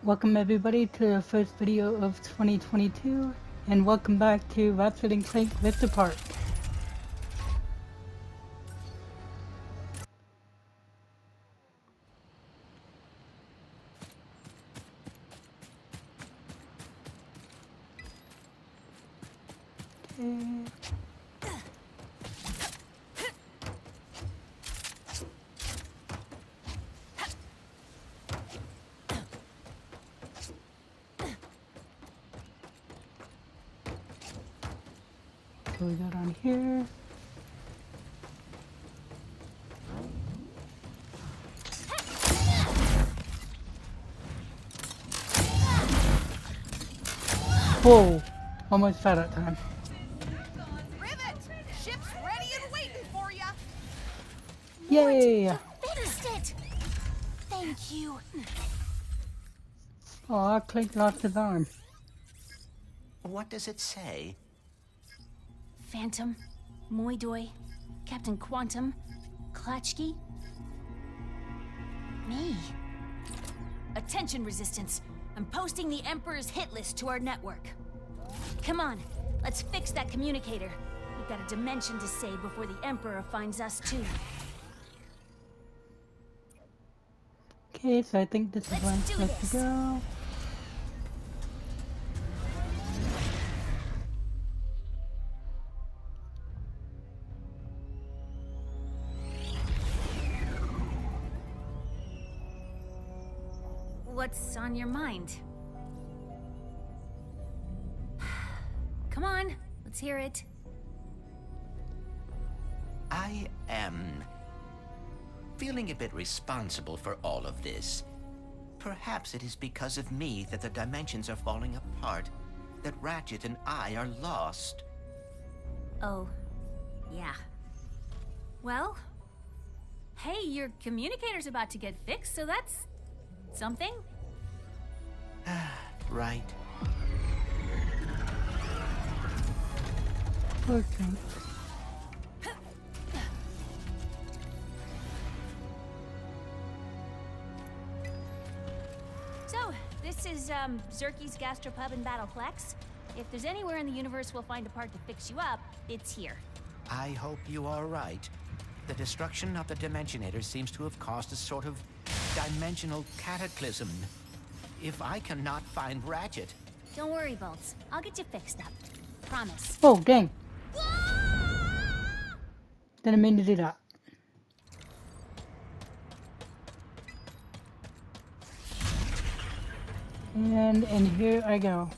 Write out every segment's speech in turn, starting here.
Welcome everybody to the first video of 2022, and welcome back to Ratchet and Clank Vista Park. Okay. So we got on here. Whoa! Almost fell that time. Rivet! Ship's ready and waiting for ya! Yay! You fixed it! Thank you. Aw, Clank lost his arm. What does it say? Phantom, Moidoi, Captain Quantum, Klatchki. Me. Attention, Resistance. I'm posting the Emperor's hit list to our network. Come on, let's fix that communicator. We've got a dimension to save before the Emperor finds us too. Okay, so I think this is where I'm Let's do supposed this. to go. What's on your mind? Come on, let's hear it. I am feeling a bit responsible for all of this. Perhaps it is because of me that the dimensions are falling apart, that Ratchet and I are lost. Oh, yeah. Well, hey, your communicator's about to get fixed, so that's something. Right. Poor Clank. So, this is, Zerky's Gastropub and Battleplex. If there's anywhere in the universe we'll find a part to fix you up, it's here. I hope you are right. The destruction of the Dimensionator seems to have caused a sort of dimensional cataclysm. If I cannot find Ratchet... Don't worry, Bolts. I'll get you fixed up. Promise. Oh, dang. Didn't mean to do that. And here I go.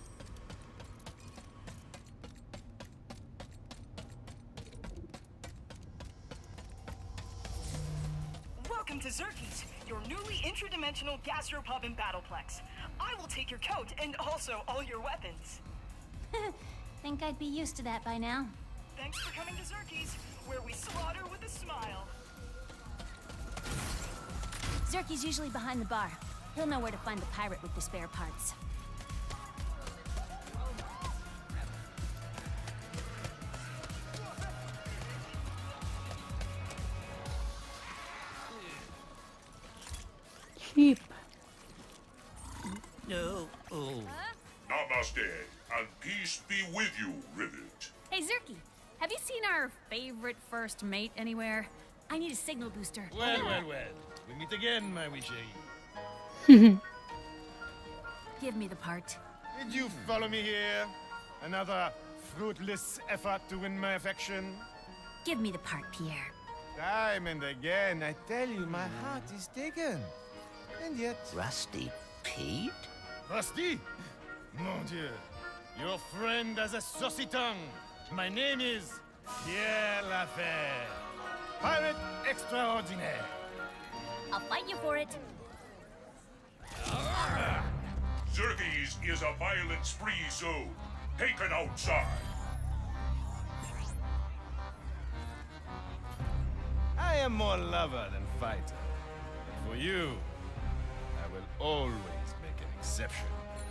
Welcome to Zerky's, your newly intradimensional gastropub and battleplex. I will take your coat and also all your weapons. Think I'd be used to that by now. Thanks for coming to Zerky's, where we slaughter with a smile. Zerky's usually behind the bar. He'll know where to find the pirate with the spare parts. Cheap. No. Oh. Namaste, and peace be with you, Rivet. Hey, Zerky, have you seen our favorite first mate anywhere? I need a signal booster. Well. We meet again, my wee chérie. Give me the part. Did you follow me here? Another fruitless effort to win my affection? Give me the part, Pierre. Time and again, I tell you, my heart is taken. And yet... Rusty Pete? Rusty? Mon Dieu. Your friend has a saucy tongue. My name is Pierre Lafer. Pirate extraordinaire. I'll fight you for it. Zerky's is a violent spree zone. Take it outside. I am more lover than fighter. For you, I will always make an exception.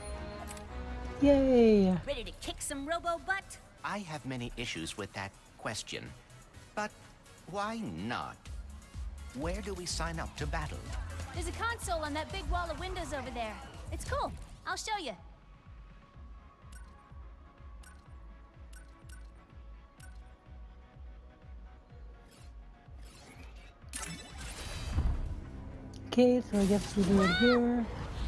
Yay! Ready to kick some robo-butt? I have many issues with that question. But why not? Where do we sign up to battle? There's a console on that big wall of windows over there. It's cool. I'll show you. Okay, so I guess we do it here.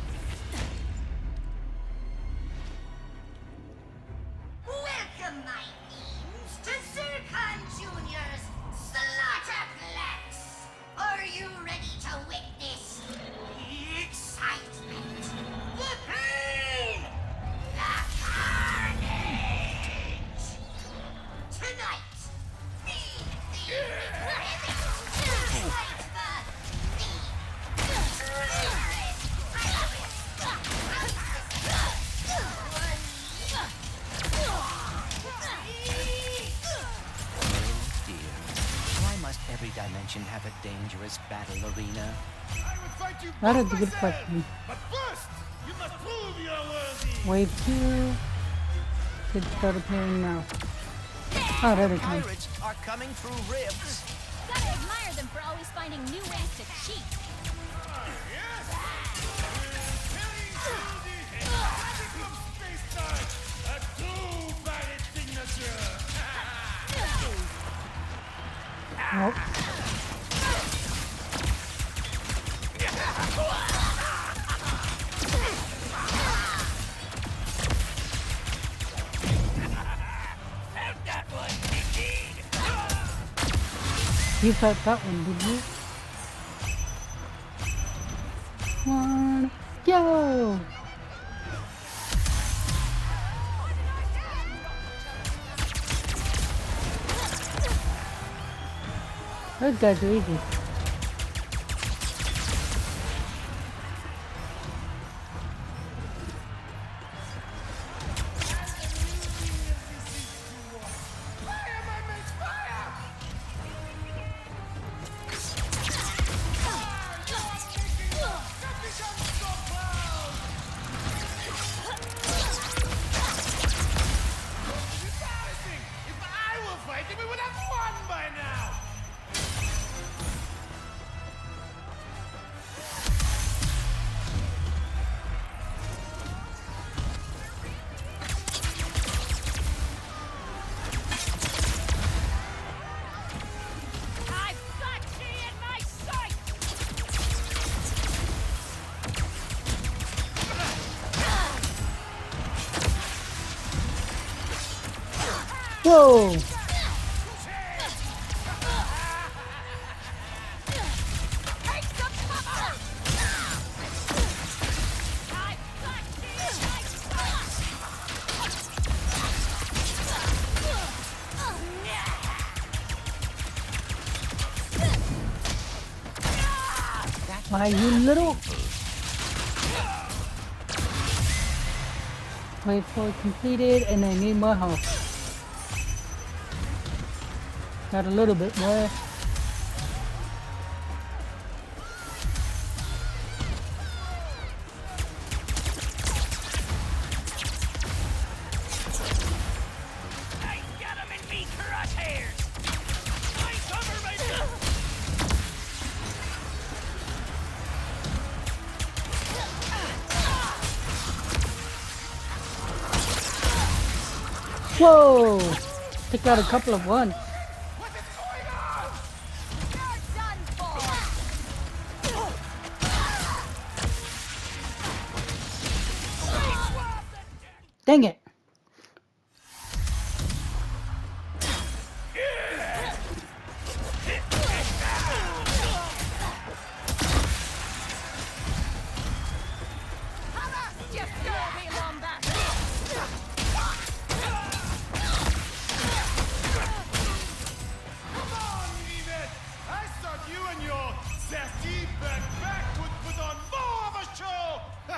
Welcome, my fiends, to Zircon Jr.'s Slaughterplex. Are you ready to witness the excitement, the pain, the carnage? Tonight, feed the every dimension have a dangerous battle arena? I would fight you That is both a good myself. question. But first, you must prove you're worthy. Wave 2 should start appearing now. Oh, there they come. Pirates are coming through ribs. Gotta admire them for always finding new ways to cheat. Yes! Killing through the fabric of space-time. A two-sided signature. Nope. You felt that one, did you? One, go! Those guys are easy. If I were fighting, we would have won by now. I've got you in my sight! Whoa! Take some cover! I've got you in my Why, you little... Wave 4 completed, and I need more health. Got a little bit more. I got him in me crosshairs. I cover myself. Whoa! Took out a couple of ones. What is going on? You're done for! Dang it! You filthy wombat! Come on, Yvette. I thought you and your sassy back would put on more of a show.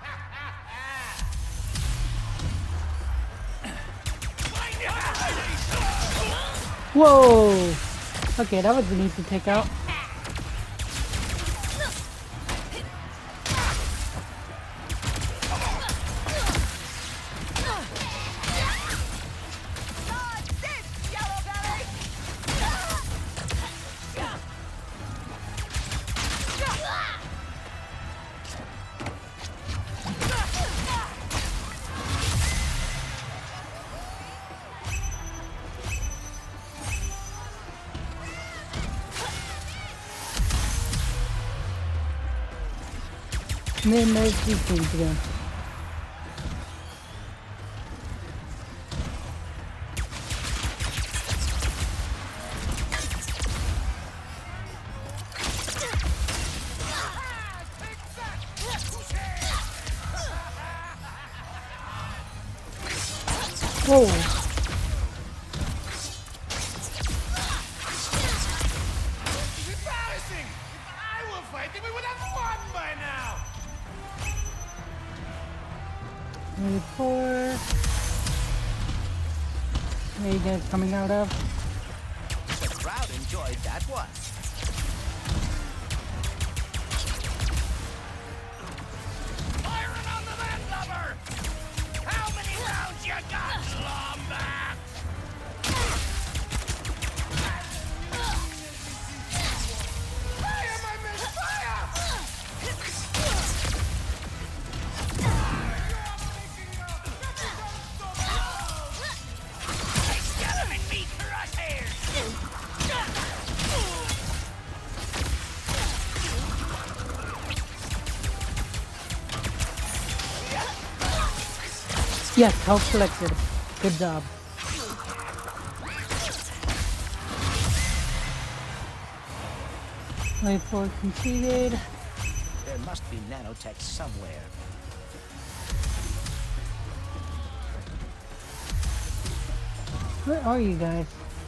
Whoa! Okay, that was neat to take out. Dodge this, Yellow Belly! And then there's these things again. Whoa. Embarrassing! If I were fighting, we would have won by now! Maybe 4. Where you guys coming out of? The crowd enjoyed that one. Firing on the landlubber! How many rounds you got, Slumback? Fire, my men, fire! Skeleton meat crosshairs! Yes, health collected. Good job. Wave 4 completed. There must be nanotech somewhere. Where are you guys?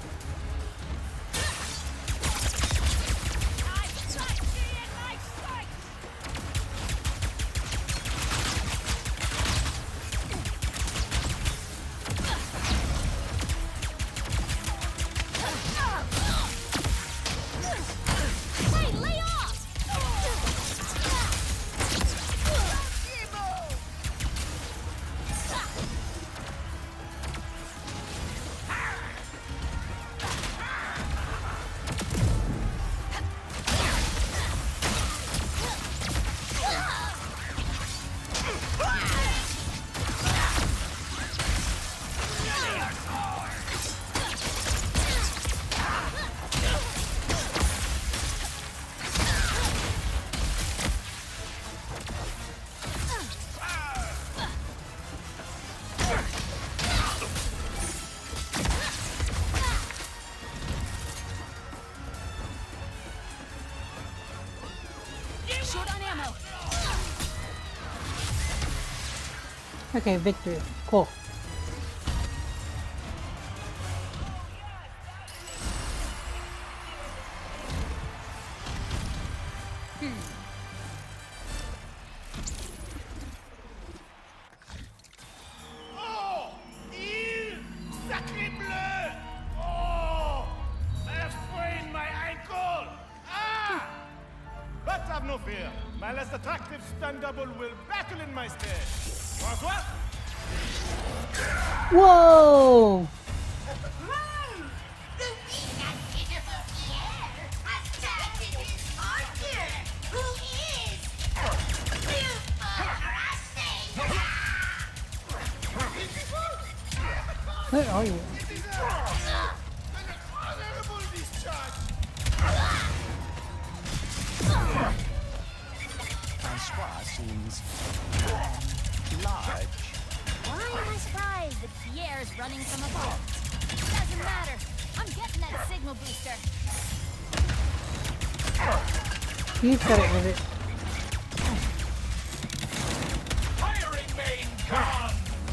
Hey, lay off! Short on ammo. Okay, victory. Cool. Oh! Il! Sacré bleu! Oh! I have sprained my ankle! Ah! But have no fear. My less attractive stun double will battle in my stead. François? Whoa! Where are you? An honorable discharge! Francois seems large. Why am I surprised that Pierre's running from a vault? Doesn't matter. I'm getting that signal booster. He's got it with it. Firing main gun!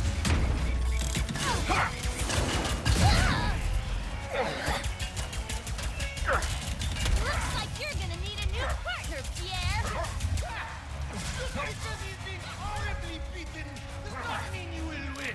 Looks like you're gonna need a new partner, Pierre. Because he's been horribly beaten does not mean you will win.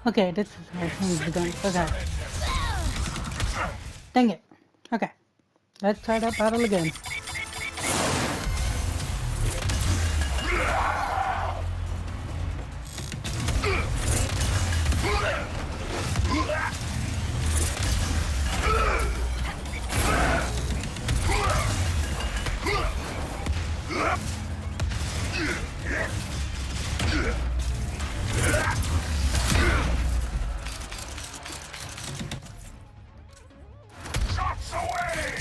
Okay, this is how things are going. Okay. Dang it. Okay. Let's try that battle again. Shots away!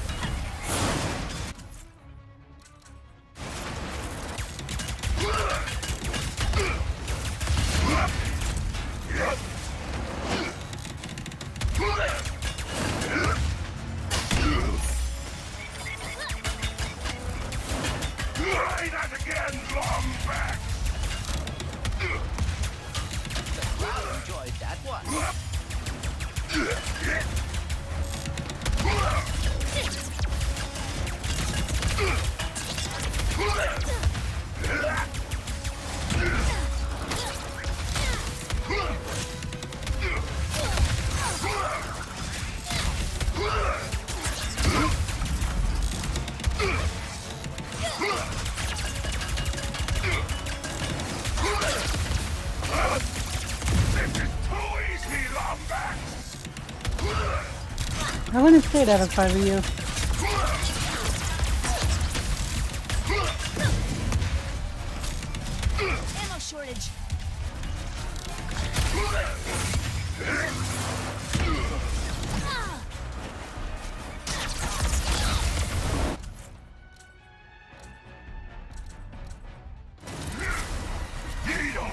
Try that again, Lombax! The crowd enjoyed that one. This is too easy, Lombax! I wouldn't say that if I were you. Ammo shortage. You don't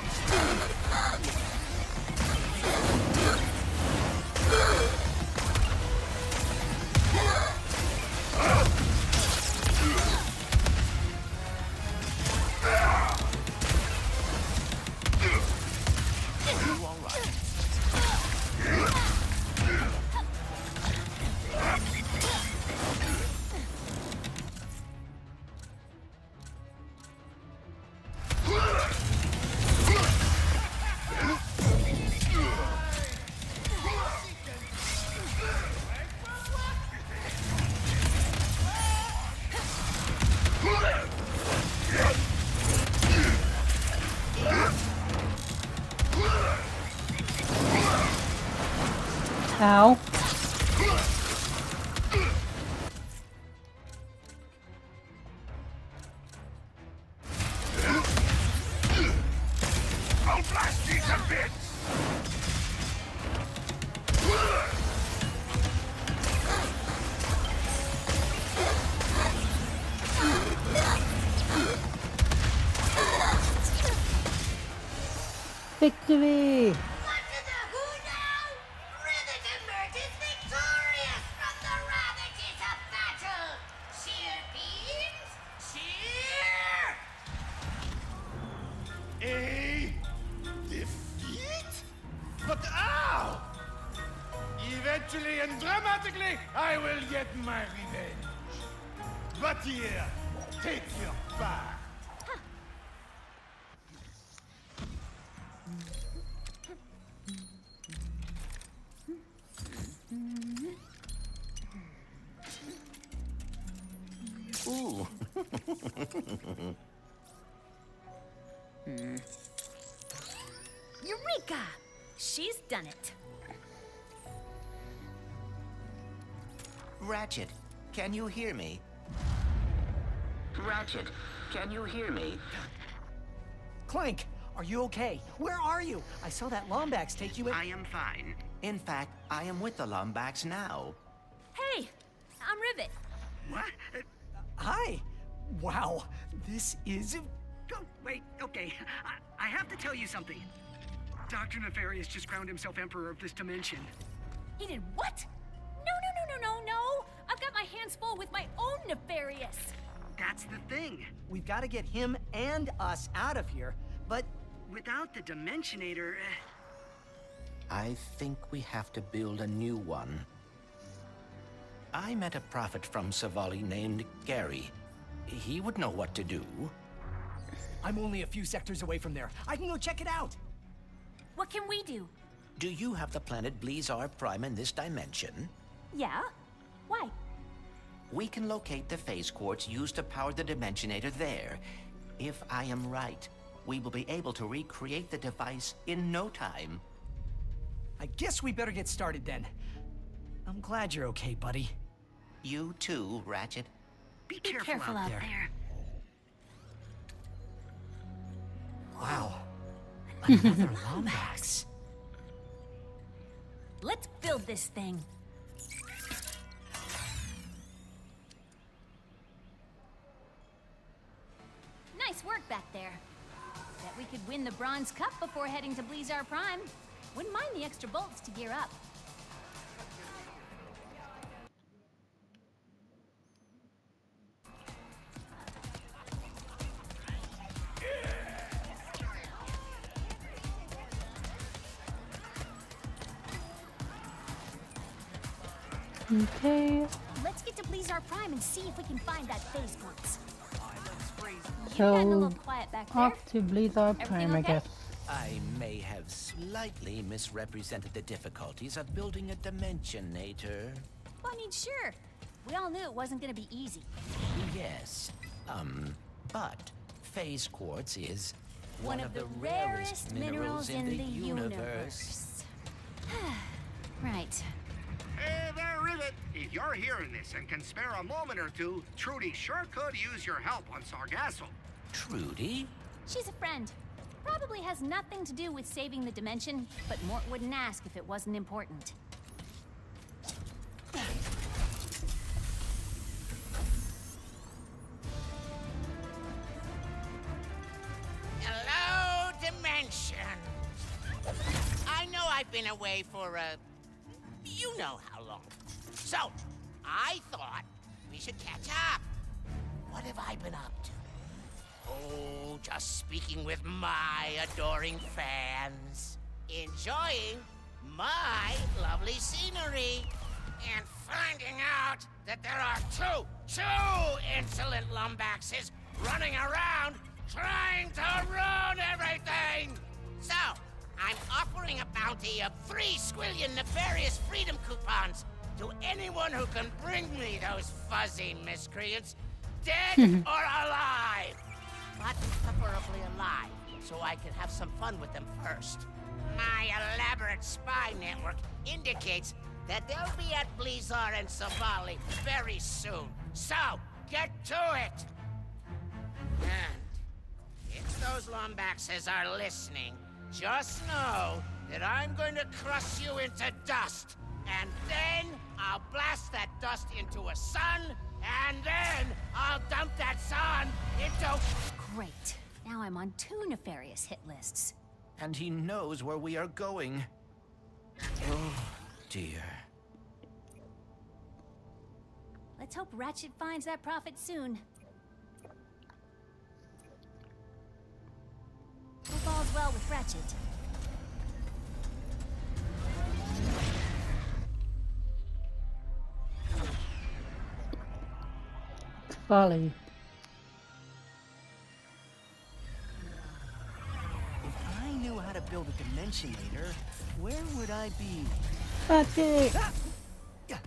Ow. I'll blast you to bits! Victory! What to the who now? Rivet emerges victorious from the ravages of battle! Cheer, beams! Cheer! A defeat? But how? Eventually and dramatically, I will get my revenge. But here, take your bath. Ooh. Eureka! She's done it. Ratchet, can you hear me? Ratchet, can you hear me? Clank, are you okay? Where are you? I saw that Lombax take you in. I am fine. In fact, I am with the Lombax now. Hey, I'm Rivet. What? Hi. Wow, this is... Oh, wait, okay. I have to tell you something. Dr. Nefarious just crowned himself Emperor of this dimension. He did what? No. I've got my hands full with my own Nefarious. That's the thing. We've got to get him and us out of here, but... Without the Dimensionator... I think we have to build a new one. I met a prophet from Savali named Gary. He would know what to do. I'm only a few sectors away from there. I can go check it out. What can we do? Do you have the planet Blizar Prime in this dimension? Yeah? Why? We can locate the phase quartz used to power the Dimensionator there. If I am right, we will be able to recreate the device in no time. I guess we better get started then. I'm glad you're okay, buddy. You too, Ratchet. Be careful out there. Wow. Another Lombax. Let's build this thing. Nice work back there. Bet we could win the Bronze Cup before heading to Blizar Prime. Wouldn't mind the extra bolts to gear up. Okay. Let's get to Blizar Prime and see if we can find that phase quartz. So, Getting a little quiet back there. off to Blizar Everything Prime, I okay? guess. I may have slightly misrepresented the difficulties of building a Dimensionator. Well, I mean, sure. We all knew it wasn't gonna be easy. Yes, but phase quartz is One of the rarest minerals in the universe. Right. Hey there, Rivet! If you're hearing this and can spare a moment or two, Trudy sure could use your help on Sargasso. Trudy? She's a friend. Probably has nothing to do with saving the dimension, but Mort wouldn't ask if it wasn't important. Hello, Dimension. I know I've been away for you know how long. So, I thought we should catch up. What have I been up to? Oh, just speaking with my adoring fans. Enjoying my lovely scenery. And finding out that there are two insolent Lombaxes running around trying to ruin everything. So, I'm offering a bounty of 3 squillion nefarious freedom coupons to anyone who can bring me those fuzzy miscreants, dead or alive. But preferably alive, so I can have some fun with them first. My elaborate spy network indicates that they'll be at Blizar and Savali very soon. So, get to it! And if those Lombaxes are listening, just know that I'm going to crush you into dust. And then I'll blast that dust into a sun, and then I'll dump that sun into... Great. Now I'm on 2 nefarious hit lists. And he knows where we are going. Oh, dear. Let's hope Ratchet finds that prophet soon. Hope all's well with Ratchet. Folly. If I knew how to build a Dimensionator, where would I be? Ratchet! Ah! Yeah.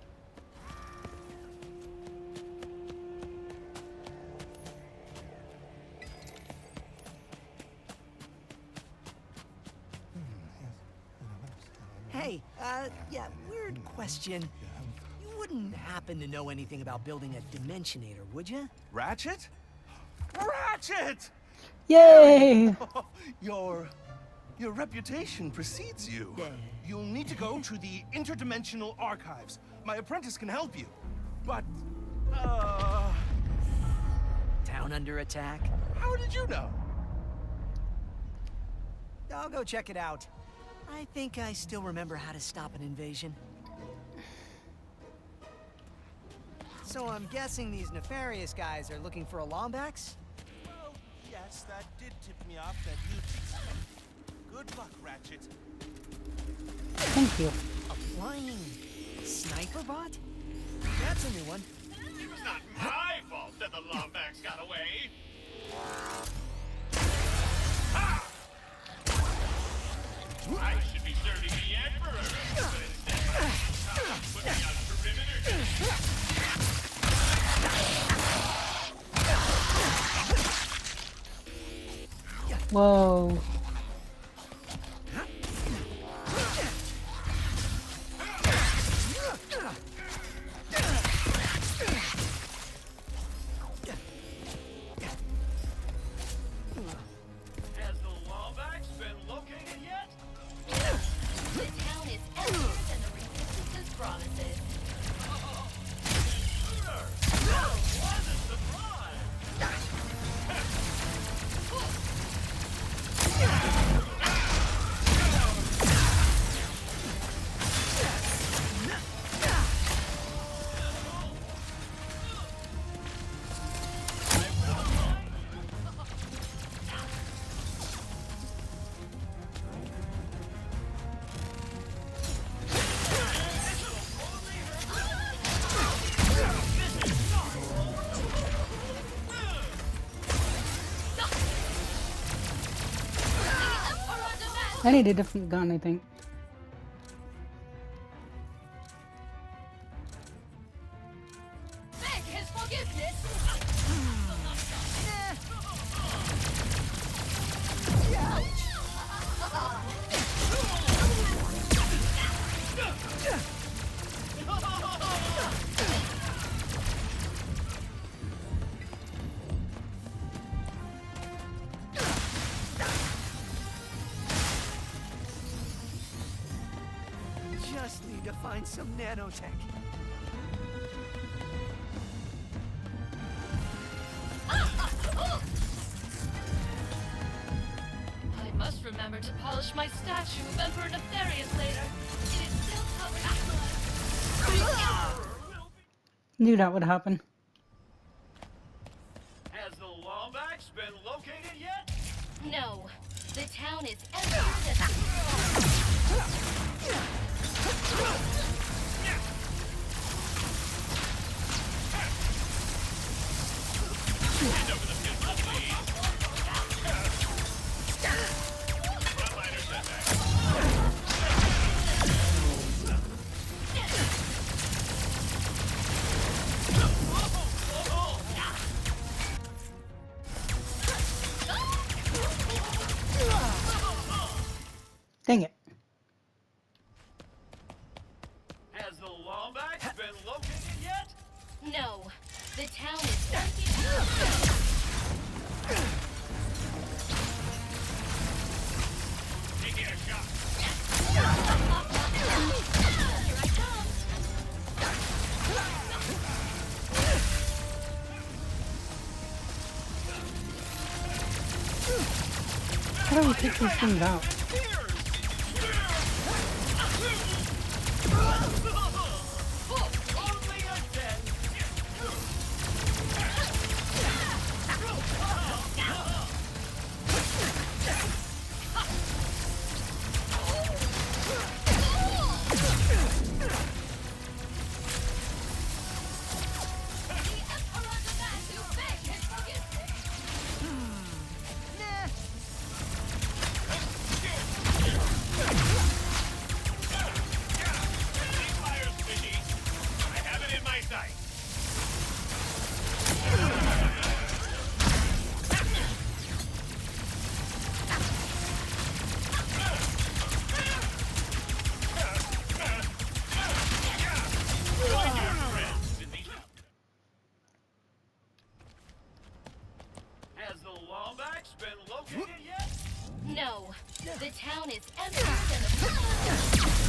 Hey, yeah, weird question. You wouldn't happen to know anything about building a Dimensionator, would you? Ratchet? Ratchet! Yay! Your reputation precedes you. Yeah. You'll need to go to the interdimensional archives. My apprentice can help you. But, Town under attack? how did you know? I'll go check it out. I think I still remember how to stop an invasion. So I'm guessing these nefarious guys are looking for a Lombax? Well, yes, that did tip me off that you'd... Good luck, Ratchet. Thank you. A flying sniper bot? That's a new one. It was not my fault that the Lombax got away. Ha! I should be 30 Whoa. Has the Lawbacks been located yet? The town is emptier than the Resistance's promises. What a surprise! I need a different gun, I think. Beg his forgiveness! Just need to find some nanotech. I must remember to polish my statue of Emperor Nefarious later. It is still covered in blood. Knew that would happen. Has the Lawbacks been located yet? No, the town is emptier than Dang it. Has the Lawbacks been located yet? No, the town is empty. Taking a shot. Here I come. How do we take these things out? Only a 10. Fire Smitty. I have it in my sight. Has the Lawbacks been located yet? No, the town is emptier than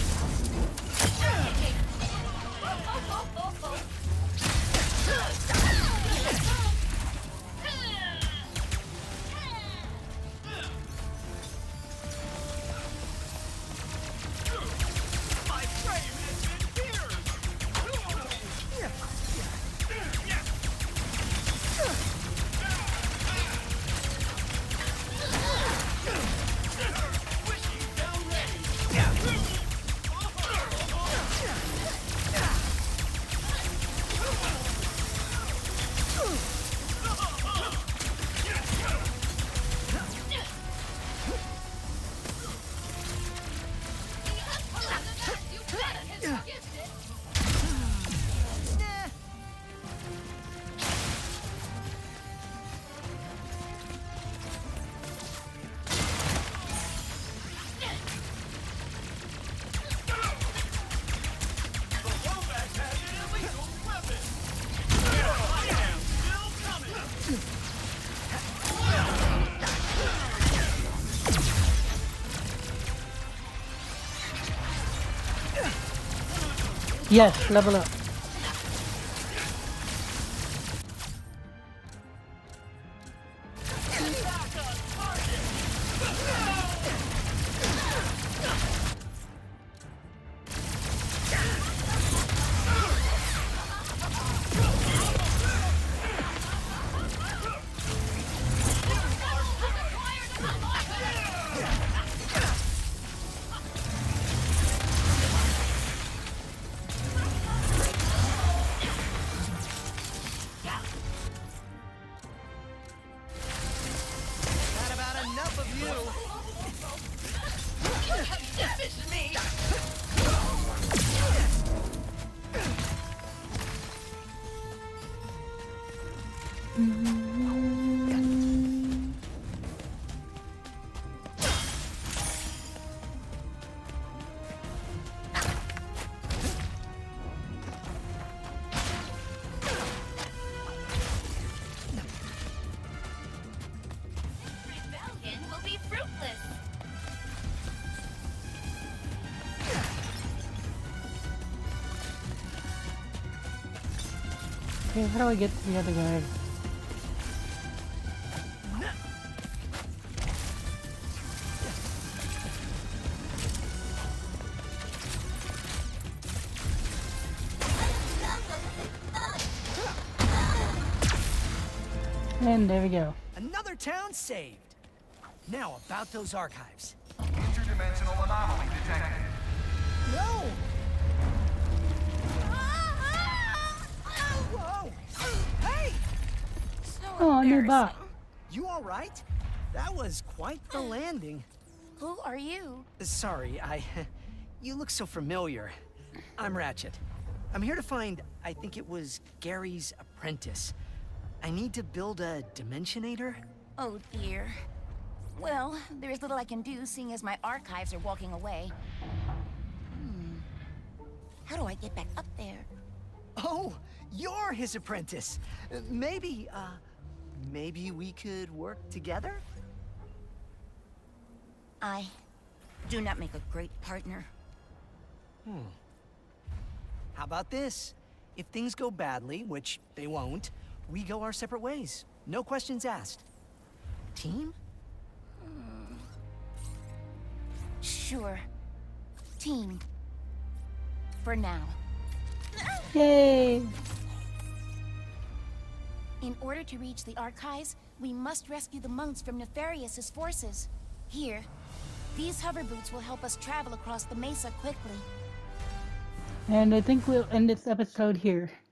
My frame has been pierced. Wishing down range. Yes, level up. Rebellion will be fruitless. Okay, how do I get to the other guy? And there we go. Another town saved. Now about those archives. Interdimensional anomaly detected. No! Whoa! Hey! So Oh, new embarrassing. bot. You all right? That was quite the landing. Who are you? Sorry, you look so familiar. I'm Ratchet. I'm here to find, I think it was Gary's apprentice. I need to build a Dimensionator. Oh dear. Well, there's little I can do, seeing as my archives are walking away. How do I get back up there? Oh, you're his apprentice. Maybe we could work together? I do not make a great partner. How about this? If things go badly, which they won't, we go our separate ways. No questions asked. Team? Sure. Team. For now. Yay! In order to reach the archives, we must rescue the monks from Nefarious' forces. Here, these hover boots will help us travel across the mesa quickly. And I think we'll end this episode here.